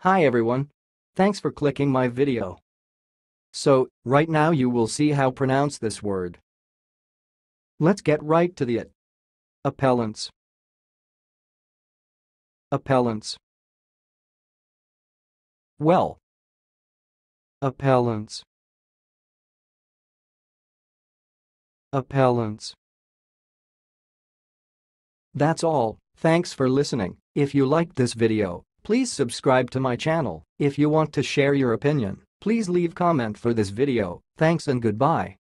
Hi everyone. Thanks for clicking my video. So, right now you will see how pronounce this word. Let's get right to it. Appellants. Appellants. Well. Appellants. Appellants. That's all. Thanks for listening. If you liked this video, please subscribe to my channel. If you want to share your opinion, please leave comment for this video. Thanks and goodbye.